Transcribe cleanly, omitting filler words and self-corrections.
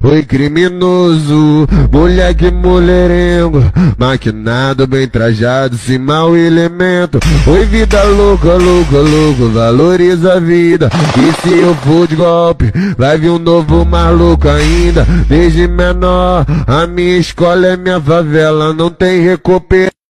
Oi criminoso, moleque mulherengo, maquinado, bem trajado, sem mau elemento. Oi vida louca, louca, louca, valoriza a vida. E se eu for de golpe, vai vir um novo maluco ainda. Desde menor, a minha escola é minha favela, não tem recuperação.